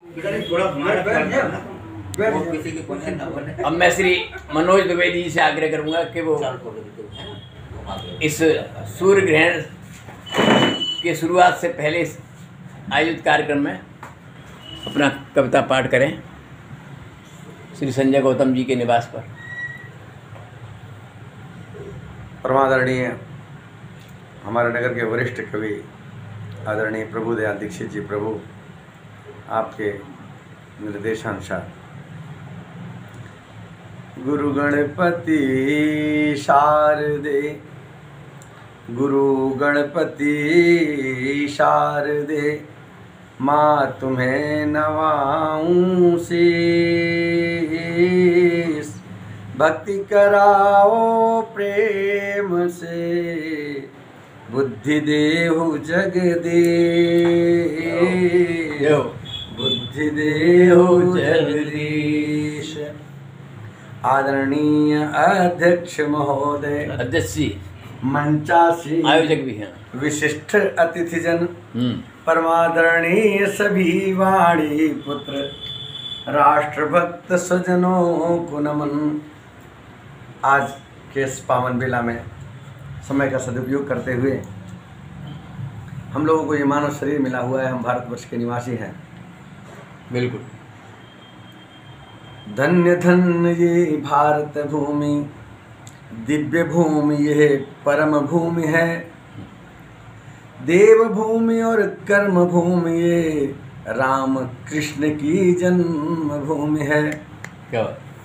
अब मैं श्री मनोज द्विवेदी जी से आग्रह करूंगा कि वो इस सूर्य ग्रहण की शुरुआत से पहले इस आयोजित कार्यक्रम में अपना कविता पाठ करें श्री संजय गौतम जी के निवास पर। परमादरणीय हमारे नगर के वरिष्ठ कवि आदरणीय प्रभुदयाल दीक्षित जी, प्रभु आपके निर्देशानुसार गुरु गणपति शारदे, गुरु गणपति शारदे, माँ तुम्हें नवाऊं शीश, भक्ति कराओ प्रेम से, बुद्धि देहु जगदीश, बुद्धि देहु जगदीश। आदरणीय अध्यक्ष महोदय, अध्यक्ष जी, मंचासी आयोजक भी हैं, विशिष्ट अतिथिजन, परमादरणीय सभी वाणी पुत्र, राष्ट्रभक्त स्वजनों को नमन। आज के इस पावन बेला में समय का सदुपयोग करते हुए हम लोगों को ये मानव शरीर मिला हुआ है, हम भारतवर्ष के निवासी हैं। बिल्कुल धन्य धन्य ये भारत भूमि, दिव्य भूमि ये परम भूमि है, देव भूमि और कर्म भूमि ये राम कृष्ण की जन्म भूमि है। क्या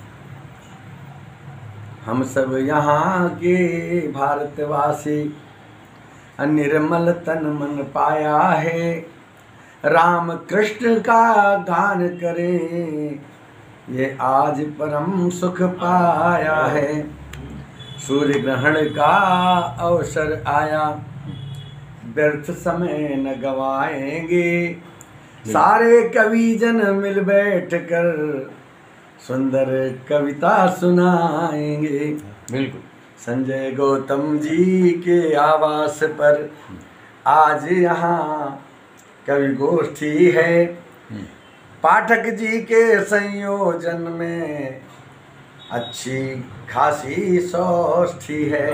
हम सब यहाँ के भारतवासी निर्मल तन मन पाया है, राम कृष्ण का गान करें ये आज परम सुख पाया है। सूर्य ग्रहण का अवसर आया, व्यर्थ समय न गवाएंगे, सारे कवि जन मिल बैठ कर सुंदर कविता सुनाएंगे। बिल्कुल संजय गौतम जी के आवास पर आज यहाँ कवि गोष्ठी है, पाठक जी के संयोजन में अच्छी खासी सौष्ठी है।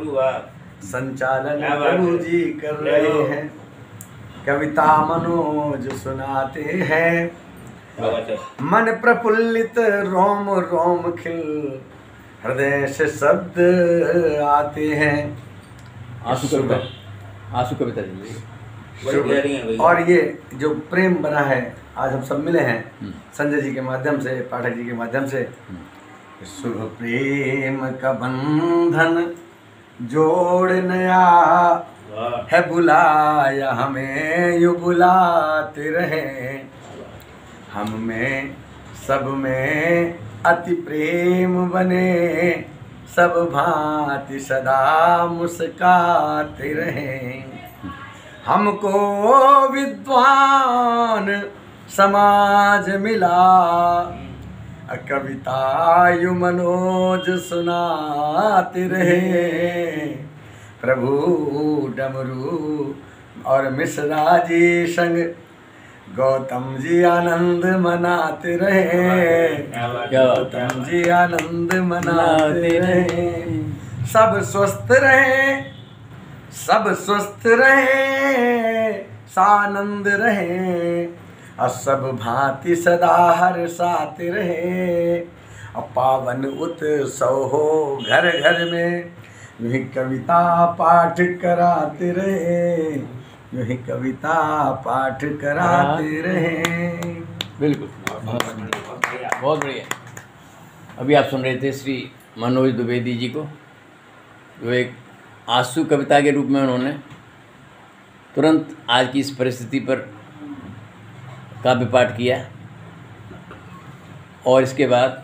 संचालन प्रभु जी कर रहे हैं, कविता मनोज सुनाते हैं, मन प्रफुल्लित रोम रोम खिल, हृदय से शब्द आते हैं। आंसू कविता और ये जो प्रेम बना है, आज हम सब मिले हैं संजय जी के माध्यम से, पाठक जी के माध्यम से। शुभ प्रेम का बंधन जोड़ नया है, बुलाया हमें यूं बुलाते रहे, हम में सब में अति प्रेम बने, सब भांति सदा मुस्काते रहे, हमको विद्वान समाज मिला, कविता यु मनोज सुनाते रहे, प्रभु डमरू और मिश्रा जी संग गौतम जी आनंद मनाते रहे, गौतम जी आनंद मनाते रहे, सब स्वस्थ रहे, सब स्वस्थ रहे, सानंद रहे, और सब भांति सदा हर्षात रहे, और पावन उत्सव हो घर घर में, यूँ ही कविता पाठ कराते रहे, यूँ ही कविता पाठ कराते रहे। बिल्कुल बहुत बढ़िया। अभी आप सुन रहे थे श्री मनोज द्विवेदी जी को, जो एक आंसू कविता के रूप में उन्होंने तुरंत आज की इस परिस्थिति पर काव्य पाठ किया। और इसके बाद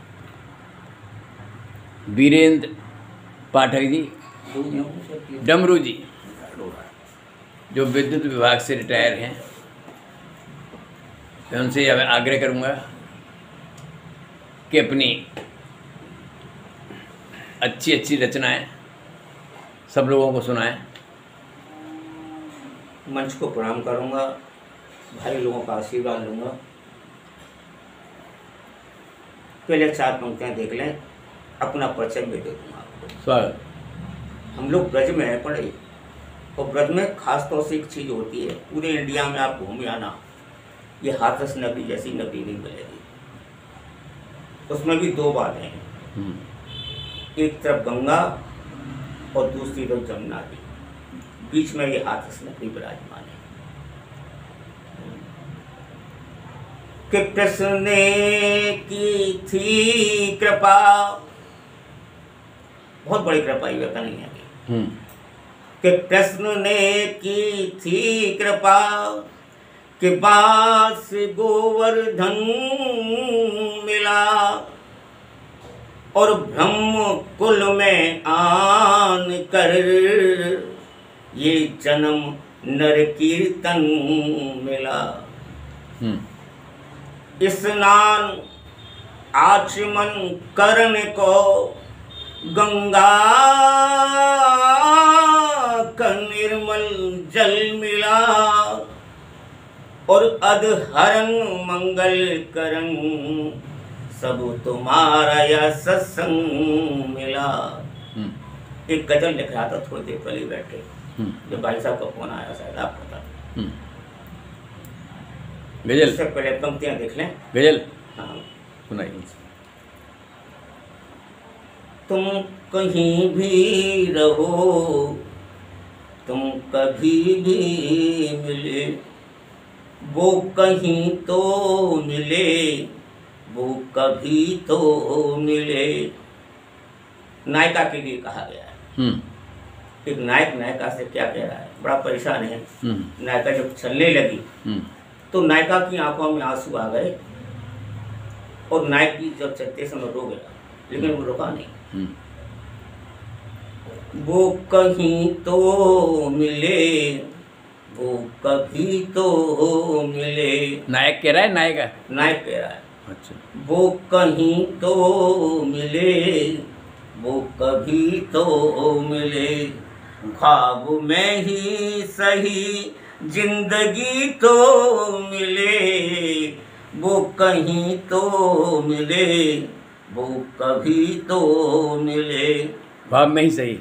वीरेंद्र पाठक जी, डमरू जी, जो विद्युत विभाग से रिटायर हैं, मैं उनसे आग्रह करूंगा कि अपनी अच्छी अच्छी रचनाएं सब लोगों को सुनाएं। मंच को प्रणाम करूंगा, भाई लोगों का आशीर्वाद लूँगा। पहले 4 पंक्तियाँ देख लें, अपना परिचय में दे दूँगा आपको। स्वागत। हम लोग ब्रज में है पढ़े, और ब्रज में खास तौर से एक चीज़ होती है, पूरे इंडिया में आप घूम आना, ये हाथरस नदी जैसी नदी नहीं मिलेगी। उसमें भी 2 बातें हैं, एक तरफ गंगा और दूसरी तरफ जमुना नदी, बीच में ये हाथरस नदी विराजमान है। कि कृष्ण ने की थी कृपा, बहुत बड़ी कृपा, ये व्यक्ति नहीं है, कि कृष्ण ने की थी कृपा, कि बास गोवर्धन मिला, और ब्रह्म कुल में आन कर ये जन्म नर कीर्तन मिला। स्नान आचमन करन को गंगा का निर्मल जल मिला, और अधहरन मंगल करन सब तुम्हारा या सत्संग मिला। एक गजल लिख रहा था थोड़ी देर पहले बैठे, जब भाई साहब का फोन आया, शायद आपको था। गजल इससे पहले पंक्तियां देख लें। गजल हाँ, सुनाइए। तुम कहीं भी रहो, तुम कभी भी मिले, वो कहीं तो मिले, वो कभी तो मिले। नायिका के लिए कहा गया है। एक नायक नायिका से क्या कह रहा है, बड़ा परेशान है। नायिका जब चलने लगी तो नायिका की आंखों में आंसू आ गए, और नायक की जब चलते समय रो गया, लेकिन वो रुका नहीं। वो कहीं तो मिले, वो कभी तो मिले। नायक कह रहा है, नायिका? नायक कह रहा है। अच्छा। वो कहीं तो मिले, वो कभी तो मिले, ख्वाब में ही सही जिंदगी तो मिले, वो कहीं तो मिले, वो कभी तो मिले। ख्वाब में ही सही।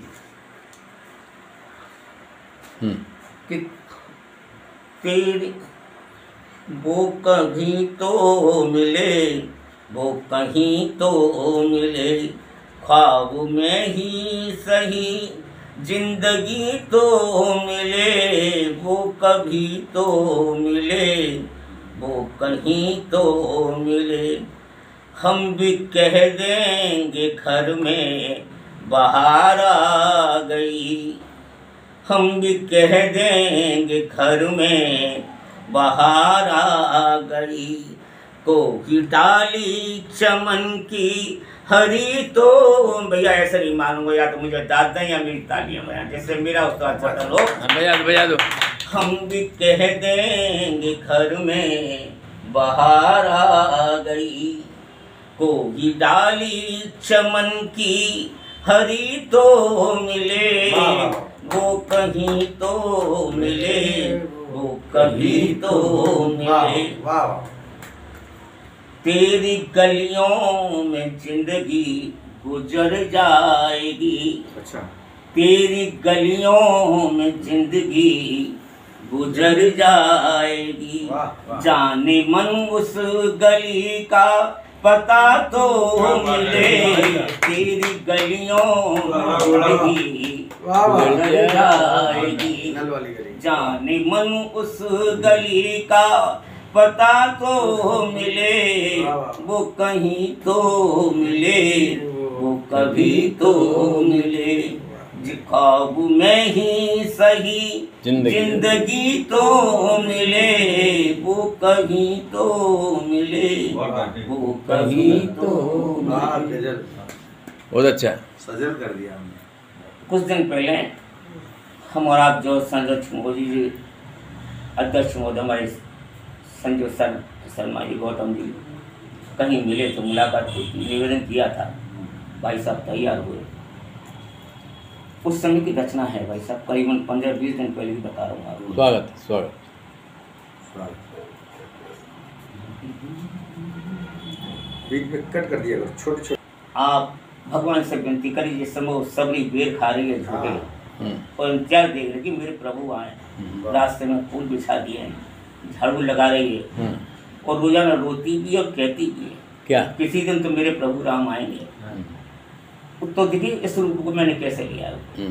कि तेरी वो कभी तो मिले, वो कहीं तो मिले, ख्वाब में ही सही जिंदगी तो मिले, वो कभी तो मिले, वो कहीं तो मिले। हम भी कह देंगे घर में बाहर आ गई, हम भी कह देंगे घर में बाहर आ गई, कोई डाली चमन की हरी तो। भैया ऐसे नहीं मानूंगा, या तो मुझे दाद दें या मेरी तालियां बजाएं, जैसे मेरा उस्ताद पता लो। बजा दो। हम भी कह देंगे घर में बाहर आ गई, कोई डाली चमन की हरी तो मिले, वो कहीं तो मिले, वो कभी तो मिले। तेरी गलियों में जिंदगी गुजर जाएगी। अच्छा। तेरी गलियों में जिंदगी गुजर जाएगी, जाने मन उस गली का पता तो मिले, तेरी गलियों में जिंदगी गुजर जाएगी, जाने मन उस गली का पता तो मिले, वो कहीं तो मिले, वो कभी तो मिले, ख्वाब में ही सही जिंदगी तो मिले, वो कहीं तो मिले, वो कहीं तो मिले। बहुत अच्छा सजल कर दिया हमने। कुछ दिन पहले हम और आप जो संजय मोदी जी, अध्यक्ष महोदय हमारे संजय शर्मा जी, गौतम जी कहीं मिले तो मुलाकात हुई, निवेदन किया था, भाई साहब तैयार हुए। उस समय की रचना है भाई साहब, करीबन 15-20 दिन पहले भी बता रहा हूँ आपको। स्वागत स्वागत। बीच में कट कर दिया करो, छोटे छोटे। आप भगवान से विनती करिए, जिस समय वो सबरी बेर खा रही है झूठे, और इंतजार देख रहे कि मेरे प्रभु आए। रास्ते में फूल बिछा दिए हैं, झाड़ू लगा रही है, और रोजाना रोती भी और कहती भी है क्या किसी दिन तो मेरे प्रभु राम आएंगे। तो देखिए इस रूप को मैंने कैसे लिया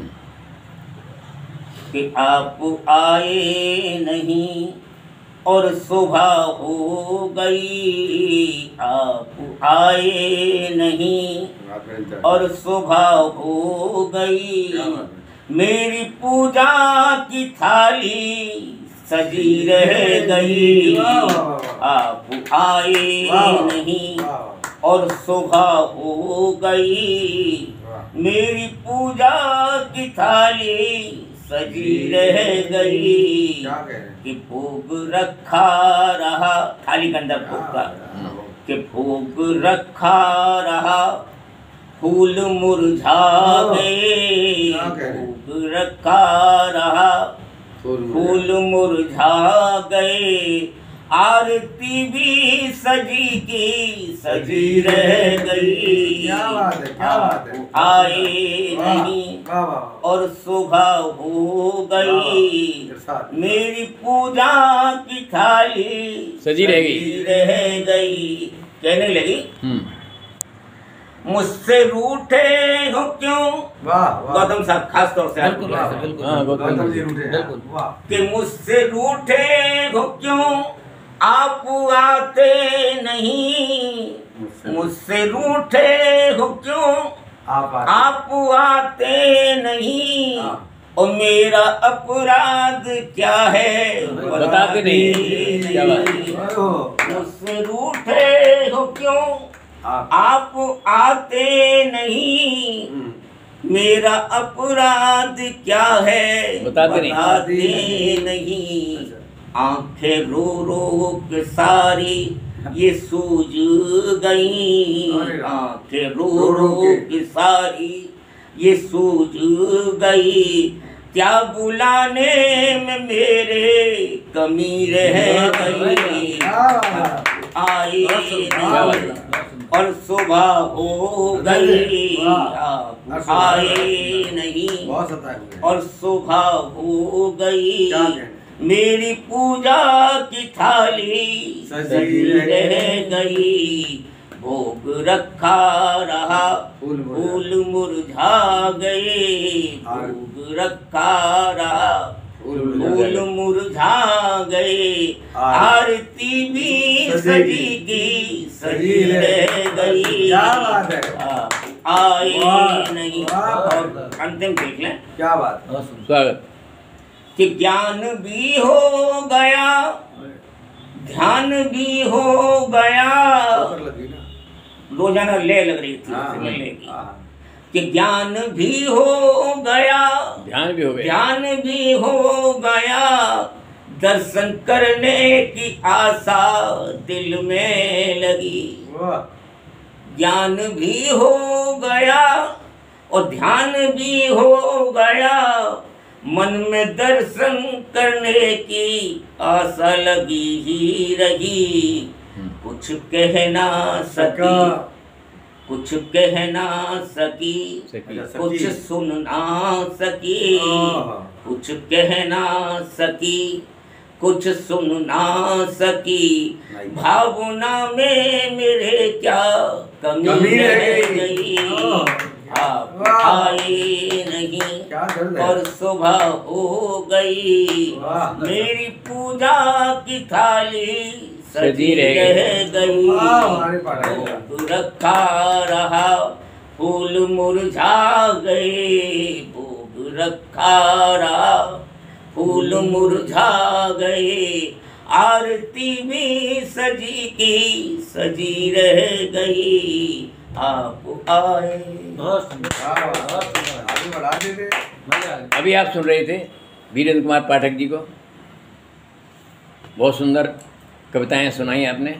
कि आप आए नहीं और सुबह हो गई, आप आए नहीं और सुबह हो गई, मेरी पूजा की थाली सजी रह गई। आप आए नहीं और सुबह हो गई, मेरी पूजा की थाली सजी रह गई, कि भोग रखा रहा, थाली के अंदर भोग का, कि भोग रखा रहा, फूल मुरझा गए, भोग रखा रहा, फूल मुरझा गए, आरती भी सजी की सजी रह गई। आप आए नहीं और सुबह हो गई, मेरी पूजा की थाली सजी रह गई। कहने लगी मुझसे रूठे हो क्यों। गौतम साहब खास तौर से कि मुझसे रूठे हो क्यों, आप आते नहीं, मुझसे रूठे हो क्यों, आप आते नहीं, और मेरा अपराध क्या है बताते नहीं। मुझसे रूठे हो क्यों, आप आते नहीं, मेरा अपराध क्या है बताते नहीं। आंखें रो रो के सारी ये सूझ गई, आंखें रो रो के सारी ये सूझ गई, क्या बुलाने में मेरे कमी रह गई। आए नहीं और सुबह हो गई, आप आए नहीं और सुबह हो गई, मेरी पूजा की थाली सजी रह गई, भोग रखा रहा, फूल मुरझा गए, भोग रखा रहा, फूल मुरझा गए, आरती भी सजी की सजी रह गई। आए नहीं। और अंतिम देख लें, क्या बात, स्वागत, कि ज्ञान भी हो गया, ध्यान भी हो गया, रोजाना ले लग रही थी लेगी, कि ज्ञान भी हो गया, ध्यान भी हो गया, ध्यान भी हो गया, दर्शन करने की आशा दिल में लगी। ज्ञान भी हो गया और ध्यान भी हो गया, मन में दर्शन करने की आशा लगी ही रही, कुछ कह ना सकी, कुछ कह ना सकी, कुछ सुन ना सकी, कुछ कह ना सकी, कुछ सुन ना सकी, भावना में मेरे क्या कमी रह गई। आप आए नहीं और सुबह हो गई, मेरी पूजा की थाली सजी रह गई, भोग रखा रहा, फूल मुरझा गए, भोग रखा रहा, फूल मुरझा गए, आरती भी सजी की सजी रह गई, आप आए। अभी आप सुन रहे थे वीरेंद्र कुमार पाठक जी को, बहुत सुंदर कविताएं सुनाई आपने।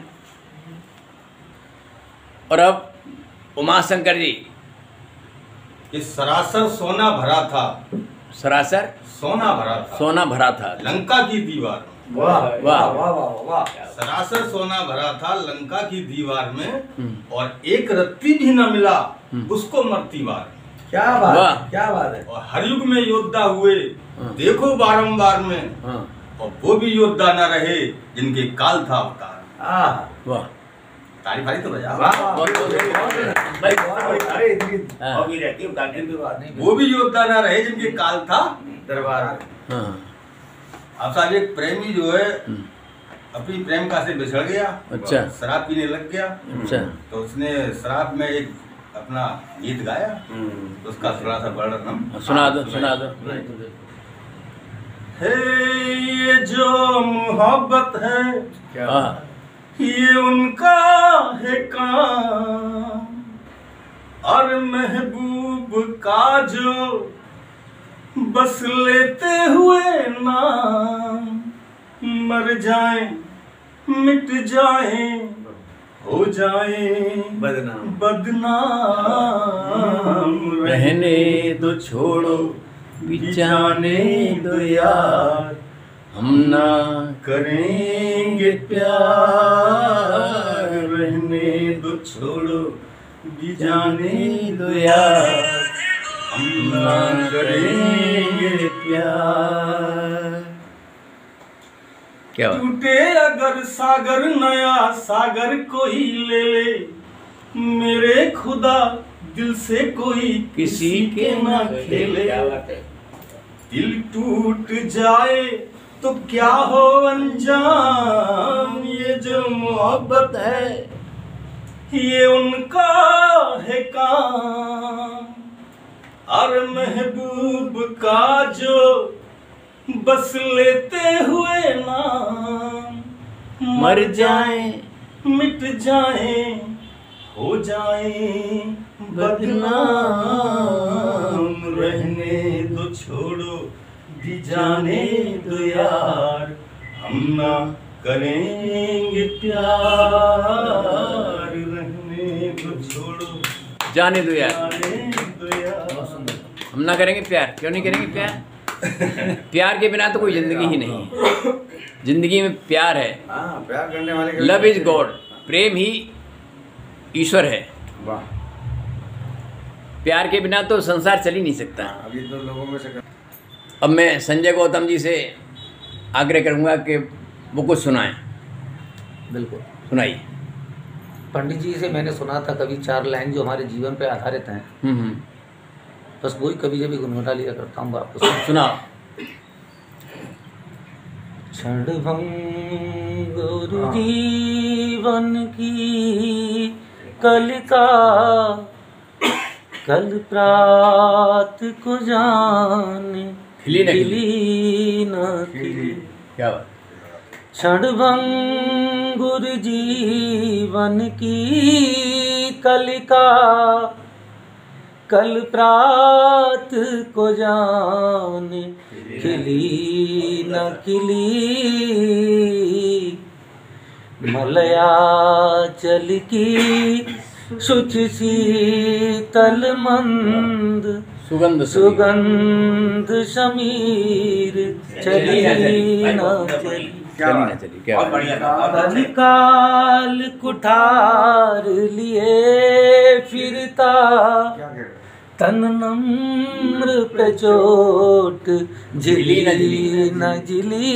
और अब उमाशंकर जी, इस सरासर सोना भरा था, सरासर सोना भरा था, सोना भरा था, लंका की दीवार, वाह वाह वाह वाह वाह। सरासर सोना भरा था लंका की दीवार में, और एक रत्ती भी न मिला उसको मरती बार। क्या बात, क्या बात है। और हर युग में योद्धा हुए देखो बारंबार में, और वो भी योद्धा न रहे जिनके काल था अवतार। वाह, तारीफ तो बजा। वो भी योद्धा न रहे जिनके काल था दरबार। अब साहब एक प्रेमी जो है अपनी प्रेमिका से बिछड़ गया, अच्छा, शराब पीने लग गया, अच्छा, तो उसने शराब में एक अपना गीत गाया, तो उसका थोड़ा सा वर्णन सुना दो, सुना दो। हे ये जो मोहब्बत है, ये उनका है काम, और महबूब का जो बस लेते हुए नाम, मर जाए मिट जाए हो जाए बदनाम, बदनाम रहने दो, छोड़ो बिछाने दो यार, हम ना करेंगे प्यार, रहने दो छोड़ो बिछाने दो यार, हम ना करेंगे प्यार। क्या बात। टूटे अगर सागर नया सागर कोई ले ले, मेरे खुदा दिल से कोई किसी के ना खेले। दिल टूट जाए तो क्या हो अंजाम, ये जो मोहब्बत है ये उनका है काम, और महबूब का जो बस लेते हुए नाम, मर जाए मिट जाए हो जाए बदनाम, रहने दो छोड़ो भी जाने दो यार, हम ना करेंगे प्यार, रहने दो छोड़ो जाने दो यार, जाने दो यार। हम ना करेंगे प्यार। क्यों नहीं करेंगे प्यार? प्यार के बिना तो कोई जिंदगी ही नहीं है। जिंदगी में प्यार है। प्यार करने वाले लव इज गॉड, प्रेम ही ईश्वर है। वाह। प्यार के बिना तो संसार चल ही नहीं सकता। अभी तो लोगों में से अब मैं संजय गौतम जी से आग्रह करूंगा कि वो कुछ सुनाएं। बिल्कुल सुनाइए। पंडित जी से मैंने सुना था कभी 4 लाइन जो हमारे जीवन पे आधारित हैं, बस वही कभी जब गुनगुना लिया करता हूँ आपको। सुनाओ। क्षणभंगुर जीवन की कलिका, कल प्रात को जाने खिली न खिली न खिली। क्या बात। क्षणभंगुर जीवन की कलिका, कल प्रात को जाने खिली न खिली। मलयाचल की शुच शीतल मंद, सुगंध सुगंध शमीर चली न चली। क्या बात। काल कुठार लिए फिरता, तन नम्र पे चोट झिली न झिली।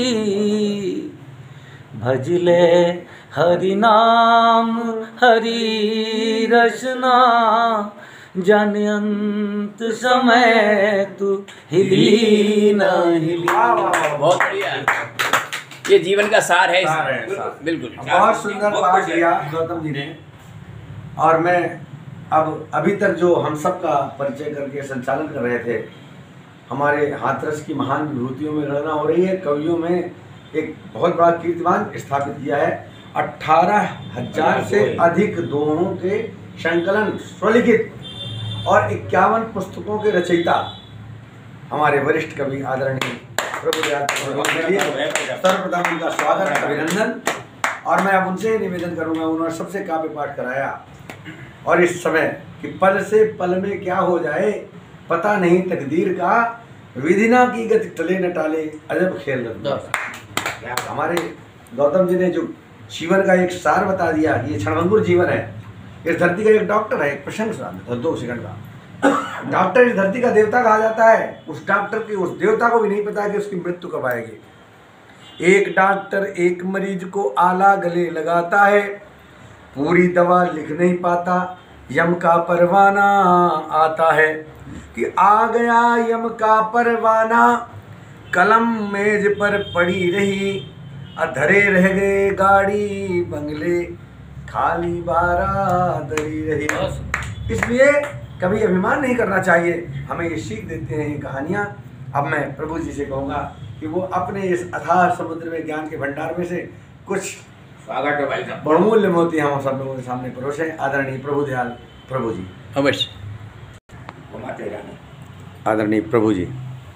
भजले हरि नाम हरि रचना, जन अंत समय तू हिली न हिली। बहुत बढ़िया। ये जीवन का सार है। बिल्कुल बहुत सुंदर पाठ दिया गौतम जी ने। और मैं अब अभी तक जो हम सब का परिचय करके संचालन कर रहे थे, हमारे हाथरस की महान विभूतियों में गणना हो रही है। कवियों में एक बहुत बड़ा कीर्तिमान स्थापित किया है। 18,000 से अधिक दोहों के संकलन स्वलिखित और 51 पुस्तकों के रचयिता हमारे वरिष्ठ कवि आदरणीय प्रभुदयाल के लिए सर्वप्रथम उनका स्वागत, अभिनंदन। और मैं अब उनसे निवेदन करूंगा, उन्होंने सबसे काव्य पाठ कराया, और इस समय कि पल से पल में क्या हो जाए पता नहीं तकदीर का, विधिना की गति टले न टाले अजब खेल रहा। क्या हमारे गौतम जी ने जो जीवन का एक सार बता दिया, ये क्षणभंगुर जीवन है। इस धरती का एक डॉक्टर है, एक प्रसंग सुना दो 2 सेकंड का। डॉक्टर इस धरती का देवता कहा जाता है। उस डॉक्टर की उस देवता को भी नहीं पता कि उसकी मृत्यु कब आएगी। एक डॉक्टर एक मरीज को आला गले लगाता है, पूरी दवा लिख नहीं पाता, यम का परवाना आता है कि आ गया यम का परवाना, कलम मेज पर पड़ी रही, अधरे रह गए गाड़ी बंगले, खाली बारादरी रही। इसलिए कभी अभिमान नहीं करना चाहिए, हमें ये सीख देते हैं ये कहानियाँ। अब मैं प्रभु जी से कहूँगा कि वो अपने इस अथाह समुद्र में ज्ञान के भंडार में से कुछ स्वागत है भाई साहब, बहुमूल्य मोती हम सब लोगों के सामने परोसे। आदरणीय प्रभु दयाल प्रभु जी, अवश्य घुमाते रहना। आदरणीय प्रभु जी।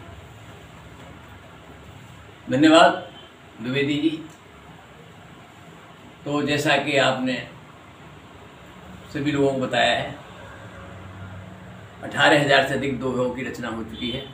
धन्यवाद द्विवेदी जी। तो जैसा कि आपने सभी लोगों को बताया है, 18,000 से अधिक दोहों की रचना हो चुकी है,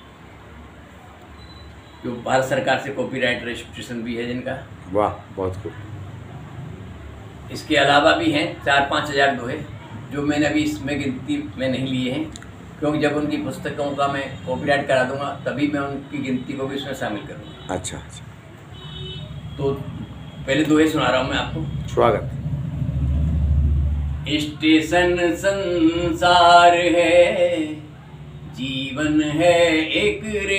जो भारत सरकार से कॉपीराइट रजिस्ट्रेशन भी है जिनका। वाह, बहुत खूब। इसके अलावा भी हैं 4-5 हज़ार दोहे, जो मैंने अभी इसमें गिनती में नहीं लिए हैं, क्योंकि जब उनकी पुस्तकों का मैं कॉपीराइट करा दूंगा तभी मैं उनकी गिनती को भी इसमें शामिल करूँगा। अच्छा अच्छा, तो पहले दोहे सुना रहा हूँ मैं आपको। स्वागत। स्टेशन संसार है, जीवन है एक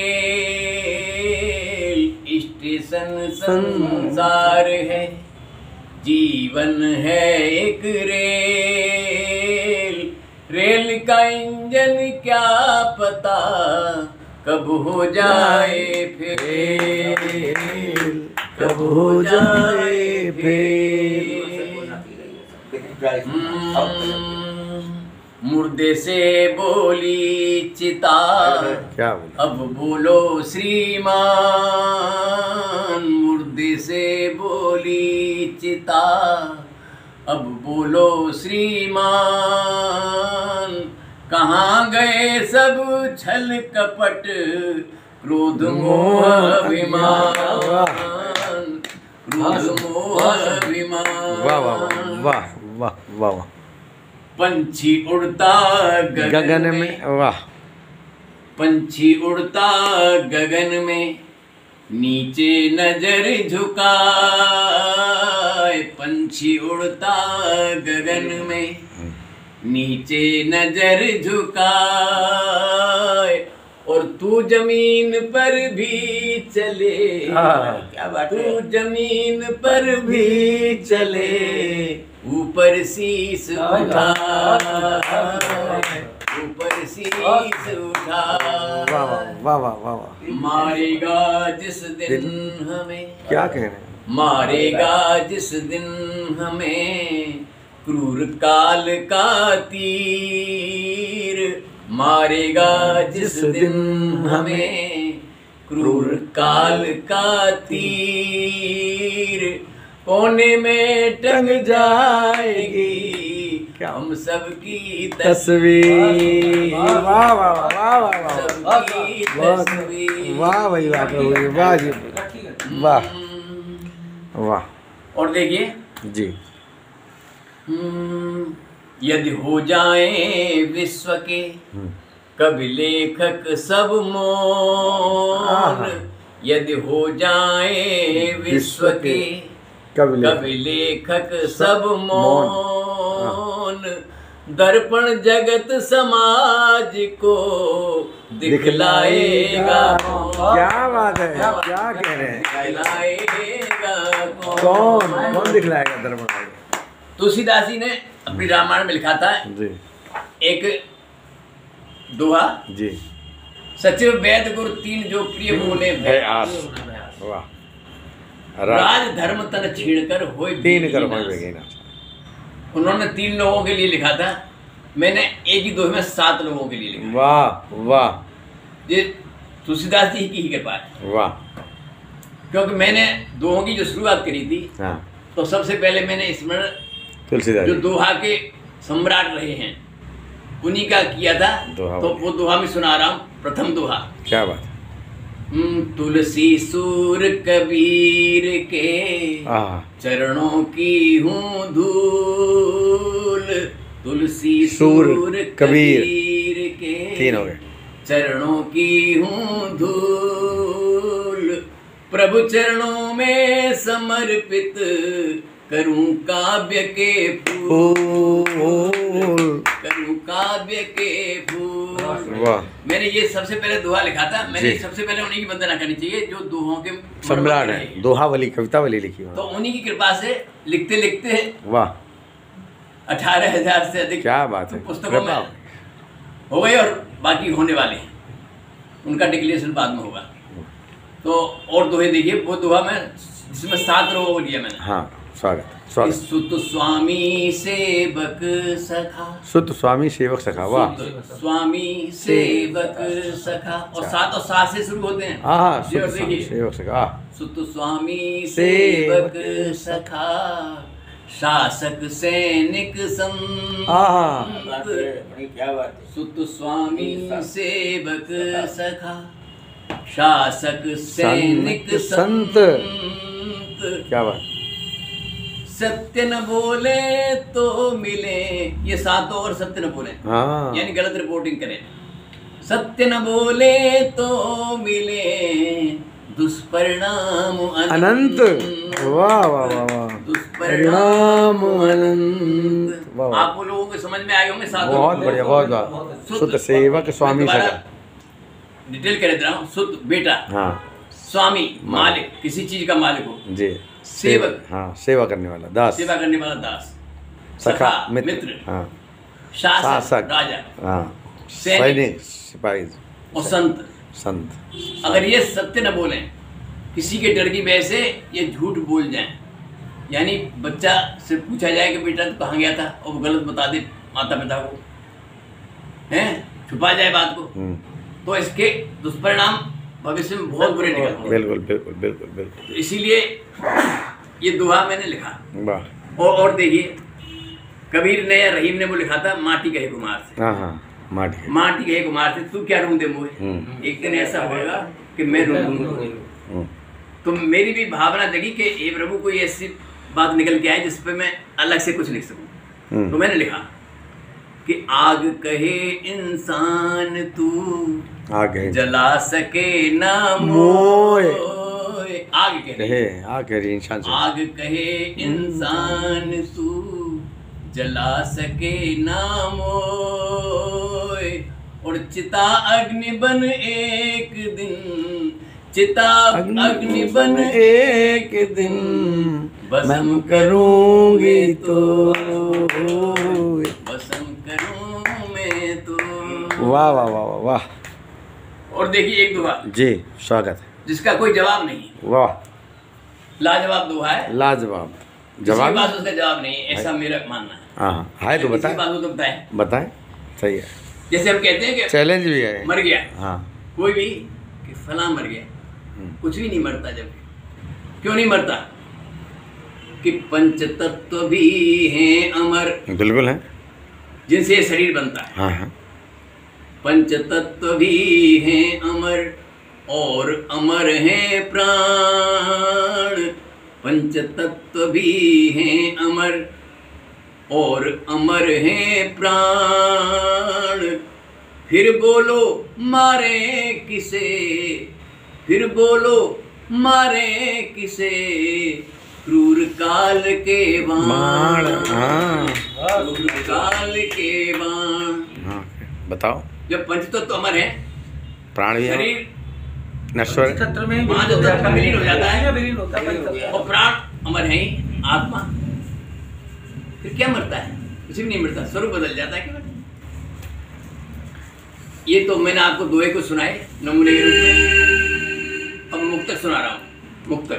रेल। स्टेशन संसार है, जीवन है एक रेल। रेल का इंजन क्या पता कब हो जाए फेल, कब हो जाए फेल। मुर्दे से बोली चिता, क्या बोला? अब बोलो श्रीमान। मुर्दे से बोली चिता, अब बोलो श्रीमान। कहाँ गए सब छल कपट, क्रोध मोह अभिमान, क्रोध मोह अभिमान। वाह वाह वाह वाह वाह वाह। पंछी उड़ता गगन में, वाह। पंछी उड़ता गगन में, नीचे नजर झुकाए। पंछी उड़ता गगन में, नीचे नजर झुकाए। और तू जमीन पर भी चले, क्या बात है। तू जमीन पर भी चले, ऊपर शीश उठा, ऊपर शीश उठा। वाह वाह वाह वाह वाह। मारेगा जिस दिन हमें, क्या कह रहे हैं? मारेगा जिस दिन हमें क्रूर काल का तीर। मारेगा जिस दिन हमें क्रूर काल का तीर। कोने में टंग जाएगी हम सबकी तस्वीर। वाह वाह वाह वाह वाह सबकी तस्वीर। वाह भाई वाह प्रभु जी, वाह जी वाह वाह। और देखिए जी। यदि हो जाए विश्व के कवि लेखक सब मौन। यदि हो जाए विश्व के कवि लेखक सब मौन। दर्पण जगत समाज को दिखलाएगा। क्या बात है, क्या कह रहे हैं? दिखलाएगा कौन कौन दिखलाएगा दर्पण? तुलसीदास जी ने अपनी रामायण में लिखा था जी, एक दोहा, जी। सचिव वैद गुरु तीन जो प्रिय बोले है आस। वाह। राज धर्म तन छीड़ कर होए तीन कर बेगिना। उन्होंने 3 लोगों के लिए लिखा था, मैंने एक ही दोहे में 7 लोगों के लिए लिखा। वाह वाह। ये तुलसीदास जी की ही कृपा है, वाह। क्योंकि मैंने दोहों की जो शुरुआत करी थी, हाँ, तो सबसे पहले मैंने स्मरण तुलसीदास जो दोहा के सम्राट रहे हैं उन्हीं का किया था। दोहा तो वो दोहा में सुना रहा हूँ। प्रथम दोहा। क्या बात है। तुलसी सूर कबीर के चरणों की हूँ धूल, तुलसी सूर कबीर के 3 हो गए। चरणों की हूँ धूल, प्रभु चरणों में समर्पित करूं काव्य के फूल, करूं काव्य के फूल। वाह। मैंने ये सबसे पहले दोहा लिखा था। मैंने सबसे पहले उन्हीं की वंदना करनी चाहिए जो दोहों के सम्राट है, दोहावली कवितावली लिखी। तो उन्हीं की कृपा से लिखते लिखते वाह 18,000 से अधिक क्या बात है, पुस्तकों में हो गए और बाकी होने वाले हैं। उनका डिक्लेरेशन बाद में होगा। तो और दोहे देखिए, वो दोहा में जिसमें 7 रोग लिया मैंने। हाँ स्वागत। सुत स्वामी सेवक सखा, सुत स्वामी सेवक सखा। वाह। स्वामी सेवक सखा, और 7 और 7 से शुरू होते हैं। हाँ सेवक सखा। सुत स्वामी सेवक सखा, शासक सैनिक संत। क्या बात है। सुत स्वामी सेवक सखा, शासक सैनिक संत। क्या बात। सत्य न बोले तो मिले, ये 7 और सत्य न बोले, यानी गलत रिपोर्टिंग करें। सत्य न बोले तो मिले, दुष्परिणाम अनंत। वाह वाह वाह वाह। दुष्परिणाम अनंत। आप लोगों को समझ में आए होंगे। बहुत बढ़िया, बहुत बढ़िया। सुत सेवक स्वामी सखा। डिटेल कर देता हूँ। सुत बेटा, हाँ। स्वामी मालिक, किसी चीज का मालिक हो जी। सेवक, हाँ सेवा करने वाला, दास, सेवा करने वाला दास। सखा मित्र, हाँ। शासक राजा, हाँ। सैनिक सिपाही, और संत। अगर ये सत्य न बोलें, किसी के डर की वजह से ये झूठ बोल जाएं, यानी बच्चा से पूछा जाए कि बेटा तू कहाँ गया था, और वो गलत बता दे माता पिता को, हैं, छुपा जाए बात को, तो इसके दुष्परिणाम भविष्य में बहुत बुरे निकलते। बिल्कुल बिल्कुल बिल्कुल बिल्कुल। इसीलिए ये दोहा मैंने लिखा। वाह। और देखिए, कबीर ने या रहीम ने वो लिखा था, माटी कहे कुमार से। हाँ हाँ, माटी कहे कुमार से, तू क्या रूम दे मुझे, एक दिन ऐसा होगा कि मैं रूम दूंगा। तो मेरी भी भावना जगी कि ये प्रभु कोई ऐसी बात निकल के आए जिस पे मैं अलग से कुछ लिख सकूं। तो मैंने लिखा कि आग कहे इंसान तू, आग जला सके ना मोय। आग कहे इंसान, आग कहे इंसान तू, जला सके ना मोय। और चिता अग्नि बन एक दिन, चिता अग्नि बन एक दिन, भस्म करूंगी तो, भस्म करूं मैं तो। वाह वाह वाह वाह। और देखिए एक दोहा जी, स्वागत है, जिसका कोई जवाब नहीं। वाह, लाजवाब दोहा है। लाजवाब। जवाब पास उसका जवाब नहीं, ऐसा मेरा मानना है। हाँ है तो बताएं, तो बताएं। सही है। जैसे हम कहते हैं कि चैलेंज भी है, मर गया, हाँ कोई भी कि फलां मर गया, कुछ भी नहीं मरता। जब क्यों नहीं मरता? कि पंच तत्व भी हैं अमर, बिल्कुल है, जिनसे ये शरीर बनता है। हाँ हाँ। पंच तत्व भी हैं अमर, और अमर हैं प्राण। पंच तत्व भी हैं अमर, और अमर हैं प्राण। फिर बोलो मारे किसे, फिर बोलो मारे किसे, क्रूर काल के बाण। क्रूर काल के बाण। हाँ, बताओ। जब पंचतत्व अमर है, प्राण भी शरीर नश्वर में विलीन हो जाता है, और प्राण अमर है ही, आत्मा फिर क्या मरता है? कुछ भी नहीं मरता, स्वरूप बदल जाता है केवल। ये तो मैंने आपको दोहे को सुनाए नमूने के रूप में। अब मुक्तक सुना रहा हूँ। मुक्तक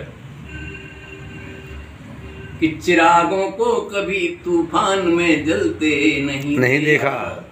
कि चिरागों को कभी तूफान में जलते नहीं देखा।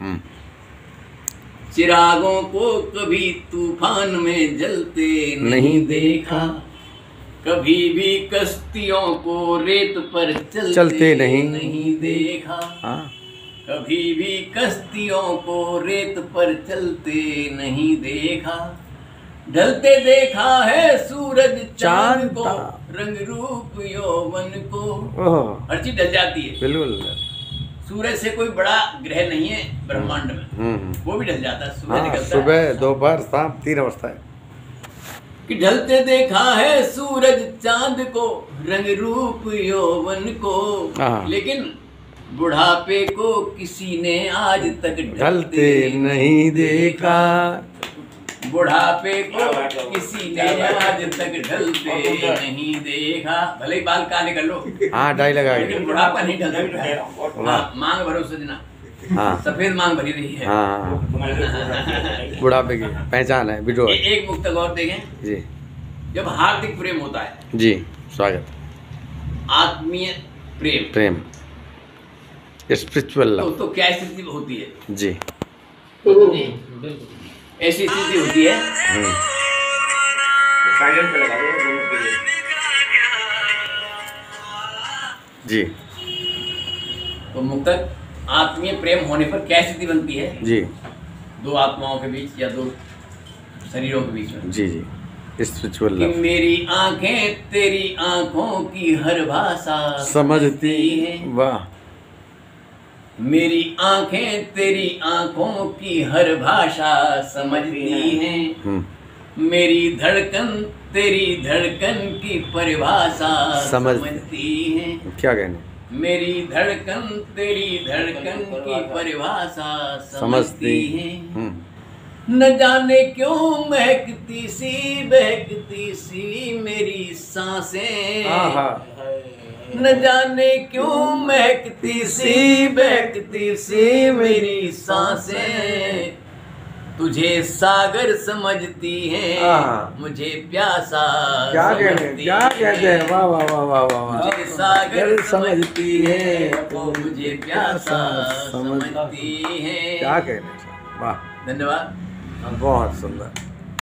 चिरागों को कभी तूफान में जलते नहीं देखा। कभी भी कश्तियों को रेत पर चलते नहीं देखा। कभी भी कश्तियों को रेत पर चलते नहीं देखा। ढलते देखा है सूरज चांद चांद को, ता। रंग रूप यौवन को। ओह, हर चीज ढल जाती है। बिल्कुल। सूरज से कोई बड़ा ग्रह नहीं है ब्रह्मांड में, वो भी ढल जाता है। सूरज हाँ, निकलता है सुबह दोपहर शाम 3 अवस्था है। कि ढलते देखा है सूरज चांद को, रंग रूप यौवन को, हाँ। लेकिन बुढ़ापे को किसी ने आज तक ढलते नहीं देखा। बुढ़ापे को किसी ने आज तक ढलते नहीं देखा। भले ही बाल काले कर लो, हाँ, डाई लगा के। लेकिन बुढ़ापा नहीं ढल सकता है। हाँ, मांग भरो सजना, हाँ सफेद मांग भरी रही है। हाँ, बुढ़ापे की पहचान है विडो। एक मुक्तक और देखें। जी जब हार्दिक प्रेम होता है, जी, स्वागत। आत्मीय प्रेम, प्रेम, स्पिरिचुअल लव। तो क्या स्थिति होती है जी। ऐसी स्थिति होती है साइलेंट पे लगा दो। जी तो मुक्तक आत्मीय प्रेम होने पर क्या स्थिति बनती है? जी दो आत्माओं के बीच या दो शरीरों के बीच में। जी जी, स्पिरिचुअल कि लव। मेरी आंखें तेरी आंखों की हर भाषा समझती हैं। वाह। मेरी आंखें तेरी आंखों की हर भाषा समझती हैं। मेरी धड़कन तेरी धड़कन की परिभाषा समझती हैं। क्या कहने? मेरी धड़कन तेरी धड़कन की परिभाषा समझती हैं। न जाने क्यों महकती सी बहकती सी मेरी सांसें। न जाने क्यों महकती सी बहकती सी मेरी सांसें। तुझे सागर समझती हैं, मुझे प्यासा क्या कहते हैं? क्या कहते हैं? वाह वाह वाह वाह वाह वाह। मुझे सागर समझती है, वो मुझे प्यासा समझती है। क्या कहने? वाह, धन्यवाद। बहुत सुंदर।